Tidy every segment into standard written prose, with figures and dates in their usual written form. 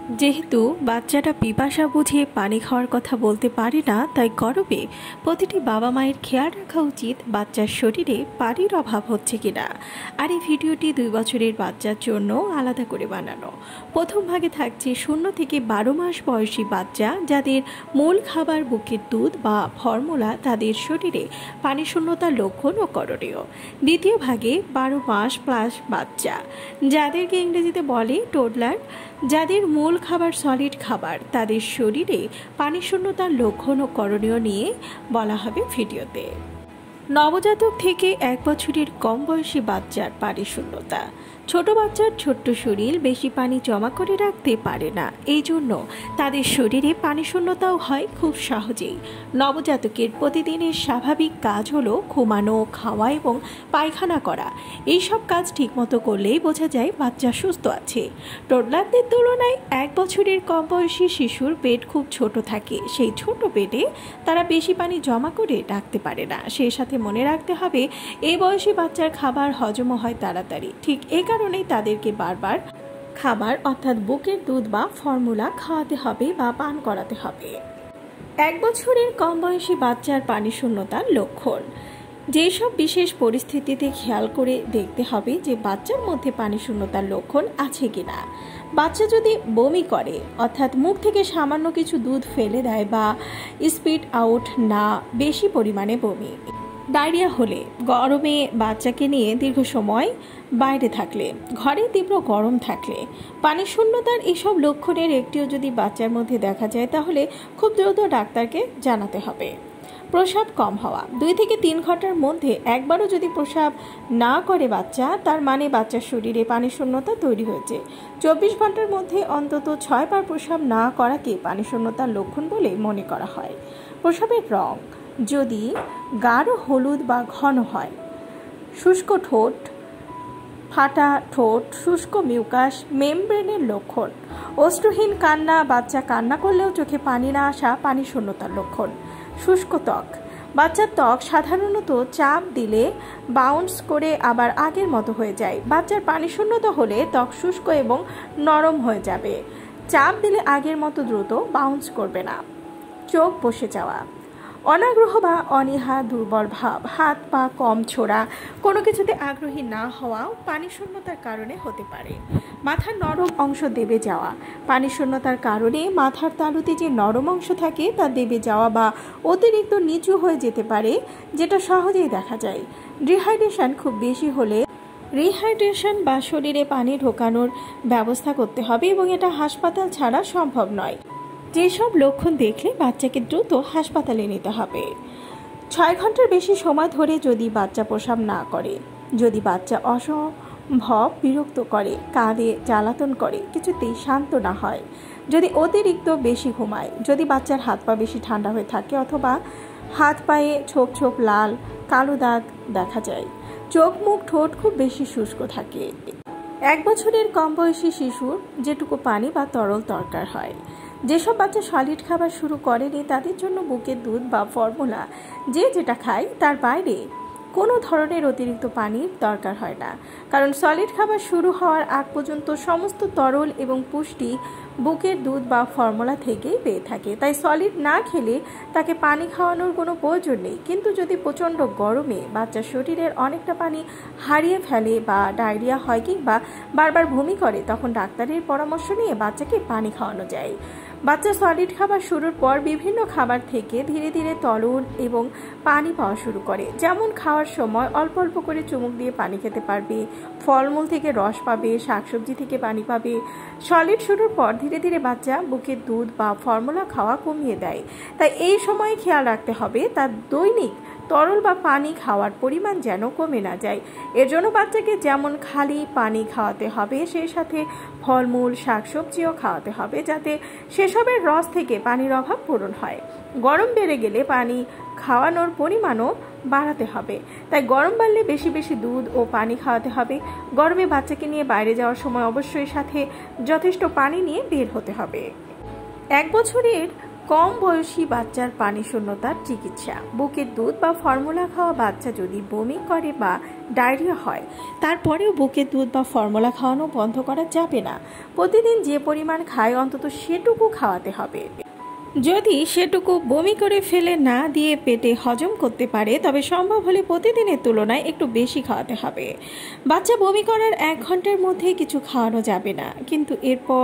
যেহেতু বাচ্চাটা পিপাসা বুঝিয়ে পানি খাওয়ার কথা বলতে পারে না, তাই গরমে প্রতিটি বাবা মায়ের খেয়াল রাখা উচিত বাচ্চার শরীরে পানির অভাব হচ্ছে কিনা। আর এই ভিডিওটি 2 বছরের বাচ্চার জন্য আলাদা করে বানানো। প্রথম ভাগে থাকছে 0 থেকে 12 মাস বয়সী বাচ্চা যাদের মূল খাবার বুকের দুধ বা ফর্মুলা, তাদের শরীরে পানি শূন্যতার লক্ষণ ও করণীয়। দ্বিতীয় ভাগে 12 মাস প্লাস বাচ্চা, যাদেরকে ইংরেজিতে বলে টোডলার, যাদের মূল খাবার সলিড খাবার, তাদের শরীরে পানি শূন্যতার লক্ষণ ও করণীয় নিয়ে বলা হবে ভিডিওতে। নবজাতক থেকে 1 বছরের কম বয়সী বাচ্চার পানি শূন্যতা। ছোট বাচ্চার ছোট্ট শরীর বেশি পানি জমা করে রাখতে পারে না, এই জন্য তাদের শরীরে পানি শূন্যতাও হয় খুব সহজেই। নবজাতকের প্রতিদিনের স্বাভাবিক কাজ হলো ঘুমানো, খাওয়া এবং পায়খানা করা। এইসব কাজ ঠিকমতো করলেই বোঝা যায় বাচ্চা সুস্থ আছে। টোডলারদের তুলনায় 1 বছরের কম বয়সী শিশুর পেট খুব ছোট থাকে, সেই ছোট পেটে তারা বেশি পানি জমা করে রাখতে পারে না। সেই সাথে মনে রাখতে হবে এই বয়সী বাচ্চার খাবার হজমও হয় তাড়াতাড়ি। ঠিক এই কারণেই তাদেরকে বারবার খাবার অর্থাৎ বুকের দুধ বা ফর্মুলা খাওয়াতে হবে বা পান করাতে হবে। 1 বছরের কম বয়সী বাচ্চার পানি শূন্যতার লক্ষণ। যেসব বিশেষ পরিস্থিতিতে খেয়াল করে দেখতে হবে যে বাচ্চার মধ্যে পানি শূন্যতার লক্ষণ আছে কিনা। বাচ্চা যদি বমি করে, অর্থাৎ মুখ থেকে সামান্য কিছু দুধ ফেলে দেয় বা স্পিট আউট না বেশি পরিমাণে বমি, ডায়রিয়া হলে, গরমে বাচ্চাকে নিয়ে দীর্ঘ সময় বাইরে থাকলে, ঘরে তীব্র গরম থাকলে, পানি শূন্যতার এসব লক্ষণের একটিও যদি বাচ্চার মধ্যে দেখা যায় তাহলে খুব দ্রুত ডাক্তারকে জানাতে হবে। প্রস্রাব কম হওয়া। 2 থেকে 3 ঘন্টার মধ্যে একবারও যদি প্রস্রাব না করে বাচ্চা, তার মানে বাচ্চার শরীরে পানি শূন্যতা তৈরি হয়েছে। 24 ঘন্টার মধ্যে অন্তত 6 বার প্রস্রাব না করাকে পানি শূন্যতার লক্ষণ বলে মনে করা হয়। প্রস্রাবের রং যদি গাঢ় হলুদ বা ঘন হয়, শুষ্ক ঠোঁট, ফাটা ঠোঁট, শুষ্ক মিউকাস মেমব্রেনের লক্ষণ। অশ্রুহীন কান্না, বাচ্চা কান্না করলেও চোখে পানি না আসা পানি শূন্যতার লক্ষণ। শুষ্ক ত্বক, বাচ্চার ত্বক সাধারণত চাপ দিলে বাউন্স করে আবার আগের মতো হয়ে যায়। বাচ্চার পানি শূন্যতা হলে ত্বক শুষ্ক এবং নরম হয়ে যাবে, চাপ দিলে আগের মতো দ্রুত বাউন্স করবে না। চোখ বসে যাওয়া, অনাগ্রহ বা অনীহা, দুর্বল ভাব, হাত পা কম ছোড়া, কোনো কিছুতে আগ্রহী না হওয়াও পানি শূন্যতার কারণে হতে পারে। মাথার নরম অংশ দেবে যাওয়া, পানি শূন্যতার কারণে মাথার তালুতে যে নরম অংশ থাকে তা দেবে যাওয়া বা অতিরিক্ত নিচু হয়ে যেতে পারে, যেটা সহজেই দেখা যায়। ডিহাইড্রেশন খুব বেশি হলে রিহাইড্রেশন বা শরীরে পানি ঢোকানোর ব্যবস্থা করতে হবে এবং এটা হাসপাতাল ছাড়া সম্ভব নয়। যেসব লক্ষণ দেখলে বাচ্চাকে দ্রুত হাসপাতালে নিতে হবে। 6 ঘন্টার বেশি সময় ধরে যদি বাচ্চা প্রস্রাব না করে, যদি বাচ্চা অসম্ভব বিরক্ত করে, কাঁদে, জ্বালাতন করে, কিছুতেই শান্ত না হয়, যদি অতিরিক্ত বেশি ঘুমায়, যদি বাচ্চার হাত পা বেশি ঠান্ডা হয়ে থাকে অথবা হাত পায়ে ছোপ ছোপ লাল কালো দাগ দেখা যায়, চোখ মুখ ঠোঁট খুব বেশি শুষ্ক থাকে। 1 বছরের কম বয়সী শিশুর যেটুকু পানি বা তরল দরকার হয়। যেসব বাচ্চা সলিড খাবার শুরু করেনি তাদের জন্য বুকের দুধ বা ফর্মুলা যে যেটা খায় তার বাইরে কোনো ধরনের অতিরিক্ত পানির দরকার হয় না, কারণ সলিড খাবার শুরু হওয়ার আগ পর্যন্ত সমস্ত তরল এবং পুষ্টি বুকের দুধ বা ফর্মুলা থেকেই পেয়ে থাকে। তাই সলিড না খেলে তাকে পানি খাওয়ানোর কোনো প্রয়োজন নেই। কিন্তু যদি প্রচণ্ড গরমে বাচ্চার শরীরের অনেকটা পানি হারিয়ে ফেলে বা ডায়রিয়া হয় কিংবা বারবার বমি করে, তখন ডাক্তারের পরামর্শ নিয়ে বাচ্চাকে পানি খাওয়ানো যায়। বাচ্চা সলিড খাবার শুরুর পর বিভিন্ন খাবার থেকে ধীরে ধীরে তরল এবং পানি পাওয়া শুরু করে। যেমন খাওয়ার সময় অল্প অল্প করে চুমুক দিয়ে পানি খেতে পারবে, ফলমূল থেকে রস পাবে, শাকসবজি থেকে পানি পাবে। সলিড শুরুর পর ধীরে ধীরে বাচ্চা বুকের দুধ বা ফর্মুলা খাওয়া কমিয়ে দেয়। তাই এই সময়ে খেয়াল রাখতে হবে তার দৈনিক তরল বা পানি খাওয়ার পরিমাণ যেন কমে না যায়। এর জন্য বাচ্চাকে যেমন খালি পানি খাওয়াতে হবে, সেই সাথে ফলমূল শাকসবজিও খাওয়াতে হবে, যাতে সেসবের রস থেকে পানির অভাব পূরণ হয়। গরম বেড়ে গেলে পানি খাওয়ানোর পরিমাণও বাড়াতে হবে। তাই গরম বাড়লে বেশি বেশি দুধ ও পানি খাওয়াতে হবে। গরমে বাচ্চাকে নিয়ে বাইরে যাওয়ার সময় অবশ্যই সাথে যথেষ্ট পানি নিয়ে বের হতে হবে। 1 বছরের কম বয়সী বাচ্চার পানি শূন্যতার চিকিৎসা। বুকের দুধ বা ফর্মুলা খাওয়া বাচ্চা যদি বমি করে বা ডায়রিয়া হয়, তারপরেও বুকের দুধ বা ফর্মুলা খাওয়ানো বন্ধ করা যাবে না। প্রতিদিন যে পরিমাণ খায় অন্তত সেটুকু খাওয়াতে হবে। যদি সেটুকু বমি করে ফেলে না দিয়ে পেটে হজম করতে পারে, তবে সম্ভব হলে প্রতিদিনের তুলনায় একটু বেশি খাওয়াতে হবে। বাচ্চা বমি করার 1 ঘন্টার মধ্যে কিছু খাওয়ানো যাবে না, কিন্তু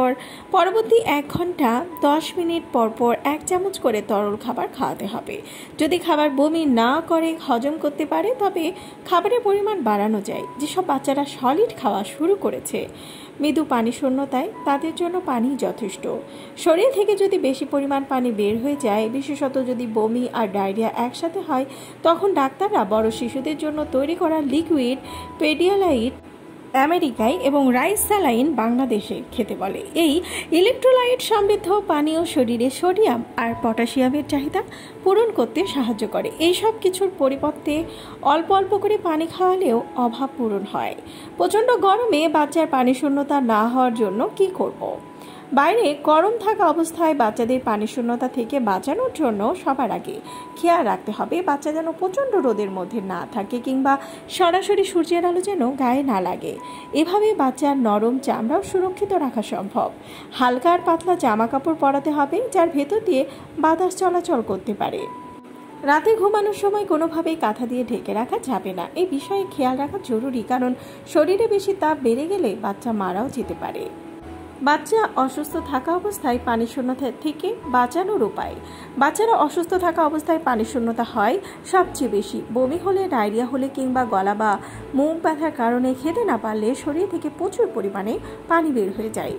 পরবর্তী 1 ঘন্টা 10 মিনিট পর পর 1 চামচ করে তরল খাবার খাওয়াতে হবে। যদি খাবার বমি না করে হজম করতে পারে, তবে খাবারের পরিমাণ বাড়ানো যায়। যেসব বাচ্চারা সলিড খাওয়া শুরু করেছে মৃদু পানি শূন্যতায়, তাদের জন্য পানি যথেষ্ট। শরীর থেকে যদি বেশি পরিমাণ পানি বের হয়ে যায়, বিশেষত যদি বমি আর ডায়রিয়া একসাথে হয়, তখন ডাক্তাররা বড় শিশুদের জন্য তৈরি করা লিকুইড পেডিয়ালাইট আমেরিকায় এবং রাইস স্যালাইন বাংলাদেশে খেতে বলে। এই ইলেকট্রোলাইট সমৃদ্ধ পানীয় শরীরে সোডিয়াম আর পটাশিয়ামের চাহিদা পূরণ করতে সাহায্য করে। এই সব কিছুর পরিবর্তে অল্প অল্প করে পানি খাওয়ালেও অভাব পূরণ হয়। প্রচণ্ড গরমে বাচ্চার পানি শূন্যতা না হওয়ার জন্য কি করব? বাইরে গরম থাকা অবস্থায় বাচ্চাদের পানি শূন্যতা থেকে বাঁচানোর জন্য সবার আগে খেয়াল রাখতে হবে বাচ্চা যেন প্রচণ্ড রোদের মধ্যে না থাকে কিংবা সরাসরি সূর্যের আলো যেন গায়ে না লাগে। এভাবে বাচ্চার নরম চামড়াও সুরক্ষিত রাখা সম্ভব। হালকা আর পাতলা জামা কাপড় পরাতে হবে, যার ভেতর দিয়ে বাতাস চলাচল করতে পারে। রাতে ঘুমানোর সময় কোনোভাবেই কাঁথা দিয়ে ঢেকে রাখা যাবে না। এই বিষয়ে খেয়াল রাখা জরুরি, কারণ শরীরে বেশি তাপ বেড়ে গেলে বাচ্চা মারাও যেতে পারে। বাচ্চা অসুস্থ থাকা অবস্থায় পানি শূন্যতা থেকে বাঁচানোর উপায়। বাচ্চারা অসুস্থ থাকা অবস্থায় পানি শূন্যতা হয় সবচেয়ে বেশি বমি হলে, ডায়রিয়া হলে কিংবা গলা বা মুখ ব্যথার কারণে খেতে না পারলে শরীর থেকে প্রচুর পরিমাণে পানি বের হয়ে যায়।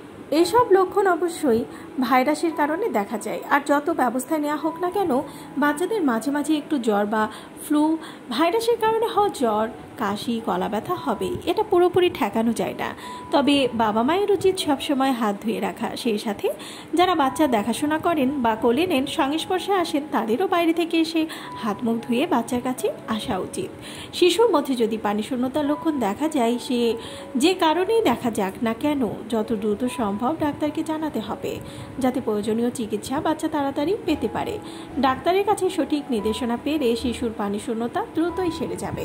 এসব লক্ষণ অবশ্যই ভাইরাসের কারণে দেখা যায়। আর যত ব্যবস্থা নেওয়া হোক না কেন, বাচ্চাদের মাঝে মাঝে একটু জ্বর বা ফ্লু, ভাইরাসের কারণে হওয়া জ্বর, কাশি, গলা ব্যথা হবেই। এটা পুরোপুরি ঠেকানো যায় না। তবে বাবা মায়ের উচিত সবসময় হাত ধুয়ে রাখা। সেই সাথে যারা বাচ্চা দেখাশোনা করেন বা কোলে নেন, সংস্পর্শে আসেন, তাদেরও বাইরে থেকে এসে হাত মুখ ধুয়ে বাচ্চার কাছে আসা উচিত। শিশুর মধ্যে যদি পানি শূন্যতার লক্ষণ দেখা যায়, সে যে কারণেই দেখা যাক না কেন, যত দ্রুত সম্ভব ডাক্তারকে জানাতে হবে, যাতে প্রয়োজনীয় চিকিৎসা বাচ্চা তাড়াতাড়ি পেতে পারে। ডাক্তারের কাছে সঠিক নির্দেশনা পেলে শিশুর পানি শূন্যতা দ্রুতই সেরে যাবে।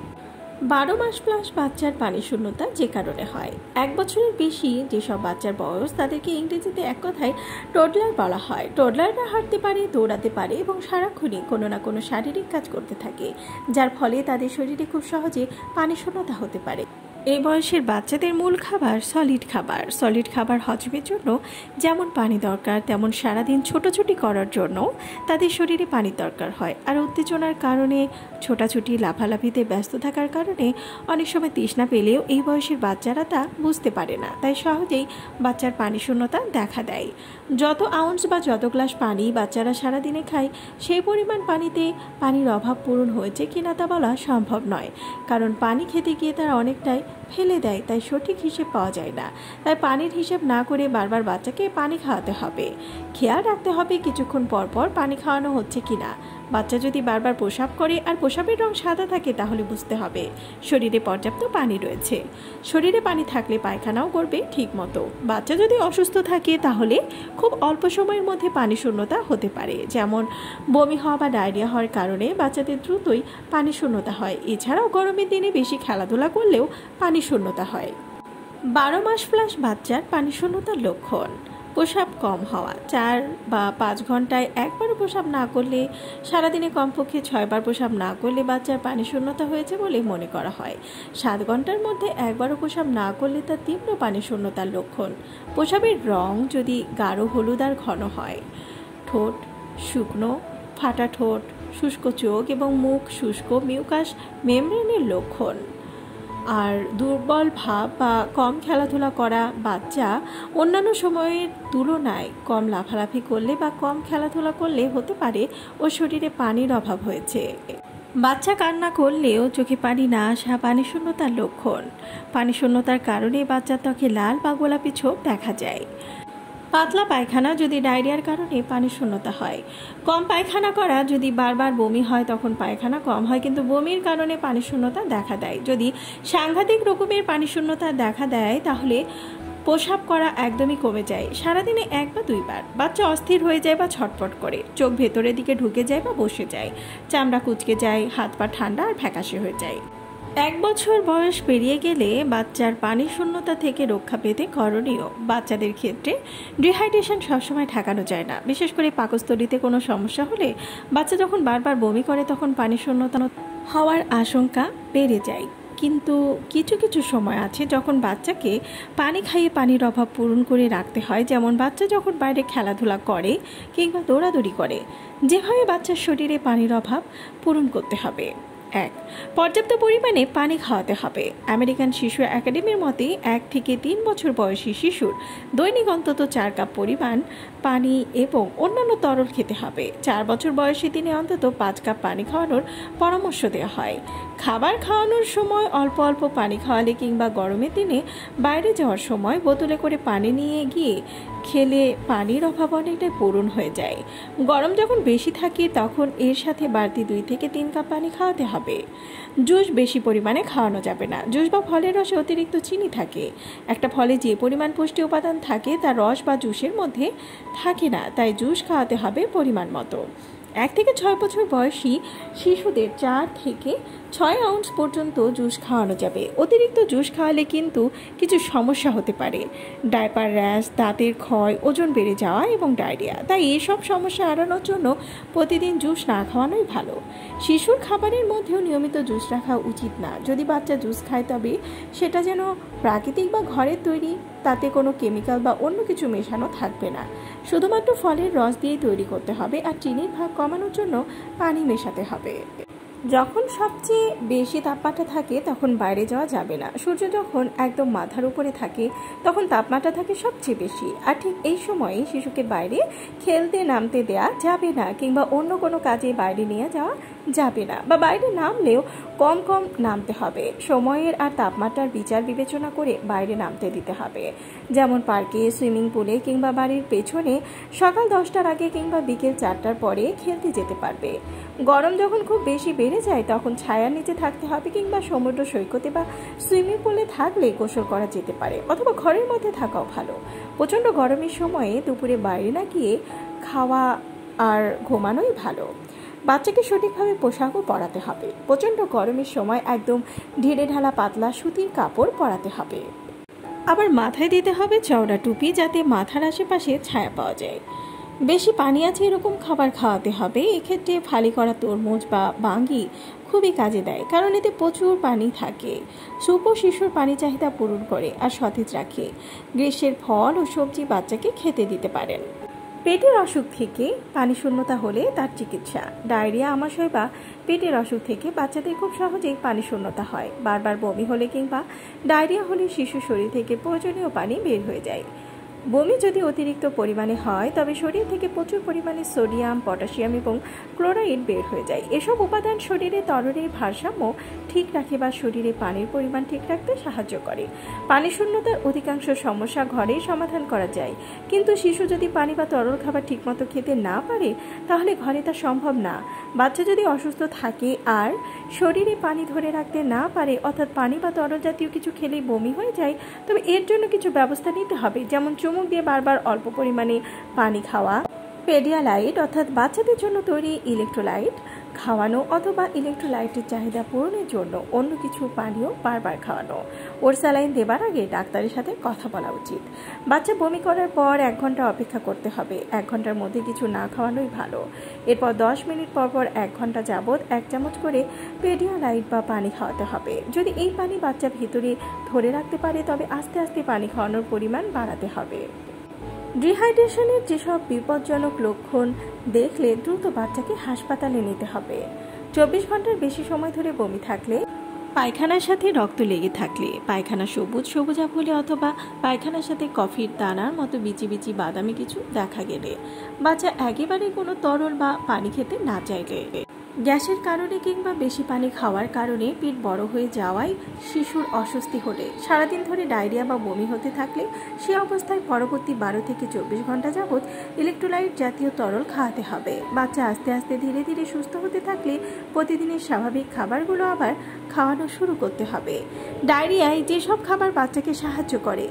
12 মাস প্লাস বাচ্চার পানি শূন্যতা যে কারণে হয়। 1 বছরের বেশি যেসব বাচ্চার বয়স, তাদেরকে ইংরেজিতে এক কথায় টোডলার বলা হয়। টোডলাররা হাঁটতে পারে, দৌড়াতে পারে এবং সারাক্ষণই কোনো না কোনো শারীরিক কাজ করতে থাকে, যার ফলে তাদের শরীরে খুব সহজে পানি শূন্যতা হতে পারে। এই বয়সের বাচ্চাদের মূল খাবার সলিড খাবার। সলিড খাবার হজমের জন্য যেমন পানি দরকার, তেমন সারাদিন ছোটাছুটি করার জন্য তাদের শরীরে পানির দরকার হয়। আর উত্তেজনার কারণে, ছোটাছুটি, লাফালাফিতে ব্যস্ত থাকার কারণে অনেক সময় তৃষ্ণা পেলেও এই বয়সের বাচ্চারা তা বুঝতে পারে না, তাই সহজেই বাচ্চার পানি শূন্যতা দেখা দেয়। যত আউন্স বা যত গ্লাস পানি বাচ্চারা সারাদিনে খায়, সেই পরিমাণ পানিতে পানির অভাব পূরণ হয়েছে কিনা তা বলা সম্ভব নয়, কারণ পানি খেতে গিয়ে তারা অনেকটাই ফেলে দেয়, তাই সঠিক হিসেব পাওয়া যায় না। তাই পানির হিসেব না করে বারবার বাচ্চাকে পানি খাওয়াতে হবে। খেয়াল রাখতে হবে কিছুক্ষণ পর পর পানি খাওয়ানো হচ্ছে কিনা। বাচ্চা যদি বারবার প্রস্রাব করে আর প্রস্রাবের রং সাদা থাকে, তাহলে বুঝতে হবে শরীরে পর্যাপ্ত পানি রয়েছে। শরীরে পানি থাকলে পায়খানাও করবে ঠিক মতো। বাচ্চা যদি অসুস্থ থাকে, তাহলে খুব অল্প সময়ের মধ্যে পানি শূন্যতা হতে পারে, যেমন বমি হওয়া বা ডায়রিয়া হওয়ার কারণে বাচ্চাদের দ্রুতই পানি শূন্যতা হয়। এছাড়াও গরমের দিনে বেশি খেলাধুলা করলেও পানি শূন্যতা হয়। 12 মাস প্লাস বাচ্চার পানি শূন্যতার লক্ষণ: প্রস্রাব কম হওয়া। 4 বা 5 ঘন্টায় একবারও প্রস্রাব না করলে, সারাদিনে কমপক্ষে 6 বার প্রস্রাব না করলে বাচ্চার পানি শূন্যতা হয়েছে বলে মনে করা হয়। 7 ঘন্টার মধ্যে একবারও প্রস্রাব না করলে তা তীব্র পানি শূন্যতার লক্ষণ। প্রস্রাবের রং যদি গাঢ় হলুদ আর ঘন হয়। ঠোঁট শুকনো, ফাটা ঠোঁট, শুষ্ক চোখ এবং মুখ শুষ্ক মিউকাস মেমব্রেনের লক্ষণ। আর দুর্বল ভাব বা কম খেলাধুলা করা। বাচ্চা অন্যান্য সময়ের তুলনায় কম লাফালাফি করলে বা কম খেলাধুলা করলে হতে পারে ওর শরীরে পানির অভাব হয়েছে। বাচ্চা কান্না করলেও চোখে পানি না আসা পানি শূন্যতার লক্ষণ। পানি শূন্যতার কারণে বাচ্চার ত্বকে লাল বা গোলাপি ছোপ দেখা যায়। পাতলা পায়খানা যদি ডায়রিয়ার কারণে পানি শূন্যতা হয়। কম পায়খানা করা, যদি বারবার বমি হয় তখন পায়খানা কম হয় কিন্তু বমির কারণে পানি শূন্যতা দেখা দেয়। যদি সাংঘাতিক রকমের পানি শূন্যতা দেখা দেয়, তাহলে প্রস্রাব করা একদমই কমে যায়, সারাদিনে 1 বা 2 বার। বাচ্চা অস্থির হয়ে যায় বা ছটফট করে, চোখ ভেতরের দিকে ঢুকে যায় বা বসে যায়, চামড়া কুঁচকে যায়, হাত পা ঠান্ডা আর ফ্যাকাশে হয়ে যায়। 1 বছর বয়স পেরিয়ে গেলে বাচ্চার পানি শূন্যতা থেকে রক্ষা পেতে করণীয়। বাচ্চাদের ক্ষেত্রে ডিহাইড্রেশন সবসময় ঠেকানো যায় না, বিশেষ করে পাকস্থলীতে কোনো সমস্যা হলে বাচ্চা যখন বারবার বমি করে তখন পানি শূন্যতা হওয়ার আশঙ্কা বেড়ে যায়। কিন্তু কিছু কিছু সময় আছে যখন বাচ্চাকে পানি খাইয়ে পানির অভাব পূরণ করে রাখতে হয়, যেমন বাচ্চা যখন বাইরে খেলাধুলা করে কিংবা দৌড়াদৌড়ি করে। যেভাবে বাচ্চার শরীরে পানির অভাব পূরণ করতে হবে: 1. পর্যাপ্ত পরিমাণে পানি খাওয়াতে হবে। আমেরিকান শিশু একাডেমির মতে 1 থেকে 3 বছর বয়সী শিশুর দৈনিক অন্তত 4 কাপ পরিমাণ পানি এবং অন্যান্য তরল খেতে হবে। 4 বছর বয়সী দিনে অন্তত 5 কাপ পানি খাওয়ানোর পরামর্শ দেওয়া হয়। খাবার খাওয়ানোর সময় অল্প অল্প পানি খাওয়ালে কিংবা গরমের দিনে বাইরে যাওয়ার সময় বোতলে করে পানি নিয়ে গিয়ে খেলে পানির অভাব অনেকটাই পূরণ হয়ে যায়। গরম যখন বেশি থাকে তখন এর সাথে বাড়তি 2 থেকে 3 কাপ পানি খাওয়াতে হবে। জুস বেশি পরিমাণে খাওয়ানো যাবে না। জুস বা ফলের রসে অতিরিক্ত চিনি থাকে। একটা ফলে যে পরিমাণ পুষ্টি উপাদান থাকে তা রস বা জুসের মধ্যে থাকে না, তাই জুস খাওয়াতে হবে পরিমাণ মতো। 1 থেকে 6 বছর বয়সী শিশুদের 4 থেকে 6 আউন্স পর্যন্ত জুস খাওয়ানো যাবে। অতিরিক্ত জুস খাওয়ালে কিন্তু কিছু সমস্যা হতে পারে: ডায়পার র্যাশ, দাঁতের ক্ষয়, ওজন বেড়ে যাওয়া এবং ডায়রিয়া। তাই এসব সমস্যা এড়ানোর জন্য প্রতিদিন জুস না খাওয়ানোই ভালো। শিশুর খাবারের মধ্যেও নিয়মিত জুস রাখা উচিত না। যদি বাচ্চা জুস খায় তবে সেটা যেন প্রাকৃতিক বা ঘরের তৈরি, তাতে কোনো কেমিক্যাল বা অন্য কিছু মেশানো থাকবে না। শুধুমাত্র ফলের রস দিয়েই তৈরি করতে হবে আর চিনির ভাগ কমানোর জন্য পানি মেশাতে হবে। যখন সবচেয়ে বেশি তাপমাত্রা থাকে তখন বাইরে যাওয়া যাবে না। সূর্য যখন একদম মাথার উপরে থাকে তখন তাপমাত্রা থাকে সবচেয়ে বেশি, আর ঠিক এই সময়ে শিশুকে বাইরে খেলতে নামতে দেয়া যাবে না কিংবা অন্য কোনো কাজে বাইরে নিয়ে যাওয়া যাবে না, বা বাইরে নামলেও কম কম নামতে হবে। সময়ের আর তাপমাত্রার বিচার বিবেচনা করে বাইরে নামতে দিতে হবে, যেমন পার্কে, সুইমিং পুলে কিংবা বাড়ির পেছনে সকাল 10টার আগে কিংবা বিকেল 4টার পরে খেলতে যেতে পারবে। গরম যখন খুব বেশি বেড়ে যায় তখন ছায়ার নিচে থাকতে হবে কিংবা সমুদ্র সৈকতে বা সুইমিং পুলে থাকলে গোসল করা যেতে পারে, অথবা ঘরের মধ্যে থাকাও ভালো। প্রচণ্ড গরমের সময়ে দুপুরে বাইরে না গিয়ে খাওয়া আর ঘুমানোই ভালো। বাচ্চাকে সঠিকভাবে পোশাকও পরাতে হবে। প্রচণ্ড গরমের সময় একদম ঢিলে ঢালা পাতলা সুতির কাপড় পরাতে হবে। আবার মাথায় দিতে হবে চওড়া টুপি, যাতে মাথার আশেপাশে ছায়া পাওয়া যায়। বেশি পানি আছে এরকম খাবার খাওয়াতে হবে। এক্ষেত্রে ফালি করা তরমুজ বা বাঙ্গি খুবই কাজে দেয়, কারণ এতে প্রচুর পানি থাকে। স্যুপও শিশুর পানি চাহিদা পূরণ করে আর সতেজ রাখে। গ্রীষ্মের ফল ও সবজি বাচ্চাকে খেতে দিতে পারেন। পেটের অসুখ থেকে পানি শূন্যতা হলে তার চিকিৎসা: ডায়রিয়া, আমাশয় বা পেটের অসুখ থেকে বাচ্চাদের খুব সহজেই পানি শূন্যতা হয়। বারবার বমি হলে কিংবা ডায়রিয়া হলে শিশুর শরীর থেকে প্রয়োজনীয় পানি বের হয়ে যায়। বমি যদি অতিরিক্ত পরিমাণে হয় তবে শরীর থেকে প্রচুর পরিমাণে সোডিয়াম, পটাশিয়াম এবং ক্লোরাইড বের হয়ে যায়। এসব উপাদান শরীরে তরলের ভারসাম্য ঠিক রাখে বা শরীরে পানির পরিমাণ ঠিক রাখতে সাহায্য করে। পানি শূন্যতার অধিকাংশ সমস্যা ঘরেই সমাধান করা যায়, কিন্তু শিশু যদি পানি বা তরল খাবার ঠিকমতো খেতে না পারে তাহলে ঘরে তা সম্ভব না। বাচ্চা যদি অসুস্থ থাকে আর শরীরে পানি ধরে রাখতে না পারে, অর্থাৎ পানি বা তরল জাতীয় কিছু খেলেই বমি হয়ে যায়, তবে এর জন্য কিছু ব্যবস্থা নিতে হবে, যেমন চুমুক দিয়ে বারবার অল্প পরিমাণে পানি খাওয়া, পেডিয়ালাইট অর্থাৎ বাচ্চাদের জন্য তৈরি ইলেকট্রোলাইট খাওয়ানো, অথবা ইলেকট্রোলাইটের চাহিদা পূরণের জন্য অন্য কিছু পানীয় বারবার খাওয়ানো। ওর স্যালাইন দেবার আগে ডাক্তারের সাথে কথা বলা উচিত। বাচ্চা বমি করার পর 1 ঘন্টা অপেক্ষা করতে হবে। 1 ঘন্টার মধ্যে কিছু না খাওয়ানোই ভালো। এরপর 10 মিনিট পর পর 1 ঘন্টা যাবৎ 1 চামচ করে পেডিয়ালাইট বা পানি খাওয়াতে হবে। যদি এই পানি বাচ্চা ভিতরে ধরে রাখতে পারে তবে আস্তে আস্তে পানি খাওয়ানোর পরিমাণ বাড়াতে হবে। ডিহাইড্রেশনের যেসব বিপজ্জনক লক্ষণ দেখলে দ্রুত বাচ্চাকে হাসপাতালে নিতে হবে: 24 ঘন্টার বেশি সময় ধরে বমি থাকলে, পায়খানার সাথে রক্ত লেগে থাকলে, পায়খানা সবুজ সবুজাভ হলে, অথবা পায়খানার সাথে কফির দানার মতো বিচি বিচি বাদামি কিছু দেখা গেলে, বাচ্চা একেবারে কোনো তরল বা পানি খেতে না চাইলে, গ্যাসের কারণে কিংবা বেশি পানি খাওয়ার কারণে পেট বড় হয়ে যাওয়ায় শিশুর অস্বস্তি হলে, সারাদিন ধরে ডায়রিয়া বা বমি হতে থাকলে, সে অবস্থায় পরবর্তী 12 থেকে 24 ঘন্টা যাবৎ ইলেকট্রোলাইট জাতীয় তরল খাওয়াতে হবে। বাচ্চা আস্তে আস্তে ধীরে ধীরে সুস্থ হতে থাকলে প্রতিদিনের স্বাভাবিক খাবারগুলো আবার খাওয়ানো শুরু করতে হবে। ডায়রিয়ায় যেসব খাবার বাচ্চাকে সাহায্য করে: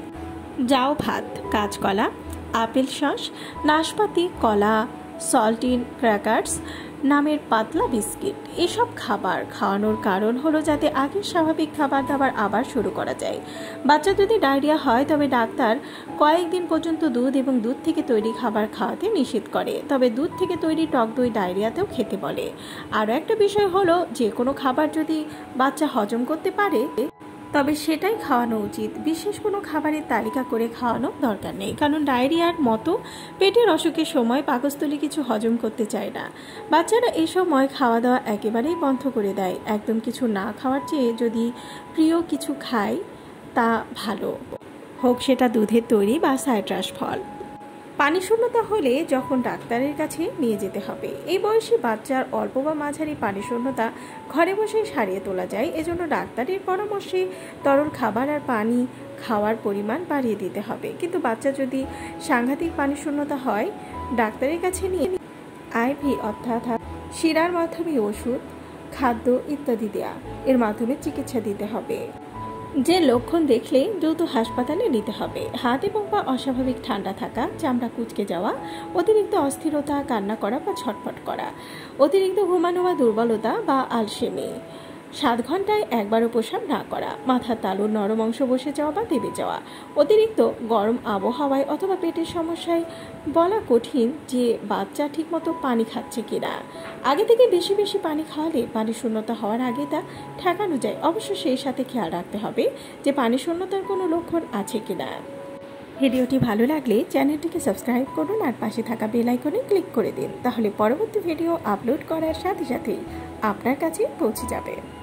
জাউ ভাত, কাঁচকলা, আপেল সস, নাশপাতি, কলা, সল্টিন ক্র্যাকার্স নামের পাতলা বিস্কিট, এসব খাবার খাওয়ানোর কারণ হলো যাতে আগের স্বাভাবিক খাবার দাবার আবার শুরু করা যায়। বাচ্চা যদি ডায়রিয়া হয় তবে ডাক্তার কয়েকদিন পর্যন্ত দুধ এবং দুধ থেকে তৈরি খাবার খাওয়াতে নিষেধ করে, তবে দুধ থেকে তৈরি টক দই ডায়রিয়াতেও খেতে বলে। আরও একটা বিষয় হলো যে কোনো খাবার যদি বাচ্চা হজম করতে পারে তবে সেটাই খাওয়ানো উচিত। বিশেষ কোনো খাবারের তালিকা করে খাওয়ানো দরকার নেই, কারণ ডায়রিয়ার মতো পেটের অসুখের সময় পাকস্থলী কিছু হজম করতে চায় না। বাচ্চারা এই সময় খাওয়া দাওয়া একেবারেই বন্ধ করে দেয়। একদম কিছু না খাওয়ার চেয়ে যদি প্রিয় কিছু খায় তা ভালো, হোক সেটা দুধের তৈরি বা সাইট্রাস ফল। পানি শূন্যতা হলে যখন ডাক্তারের কাছে নিয়ে যেতে হবে। এই বয়সী বাচ্চার অল্প বা মাঝারি পানি শূন্যতা ঘরে বসেই সারিয়ে তোলা যায়। এজন্য ডাক্তারের পরামর্শে তরল খাবার আর পানি খাওয়ার পরিমাণ বাড়িয়ে দিতে হবে। কিন্তু বাচ্চা যদি সাংঘাতিক পানি শূন্যতা হয়, ডাক্তারের কাছে নিয়ে আইভি অর্থাৎ শিরার মাধ্যমে ওষুধ, খাদ্য ইত্যাদি দেয়া এর মাধ্যমে চিকিৎসা দিতে হবে। যে লক্ষণ দেখলে দ্রুত হাসপাতালে নিতে হবে। হাত এবং পা অস্বাভাবিক ঠান্ডা থাকা, চামড়া কুঁচকে যাওয়া, অতিরিক্ত অস্থিরতা, কান্না করা বা ছটফট করা, অতিরিক্ত ঘুমানো বা দুর্বলতা বা আলসেমি, 7 ঘন্টায় একবারও প্রসাব না করা, মাথার তালুর নরম অংশ বসে যাওয়া বা দেবে যাওয়া, অতিরিক্ত গরম আবহাওয়ায় অথবা পেটের সমস্যায় বলা কঠিন যে বাচ্চা ঠিকমতো পানি খাচ্ছে কিনা। আগে থেকে বেশি বেশি পানি খাওয়ালে পানি শূন্যতা হওয়ার আগে তা ঠেকানো যায়। অবশ্য সেই সাথে খেয়াল রাখতে হবে যে পানি শূন্যতার কোনো লক্ষণ আছে কিনা। ভিডিওটি ভালো লাগলে চ্যানেলটিকে সাবস্ক্রাইব করুন আর পাশে থাকা বেল আইকনে ক্লিক করে দিন, তাহলে পরবর্তী ভিডিও আপলোড করার সাথে সাথেই আপনার কাছে পৌঁছে যাবে।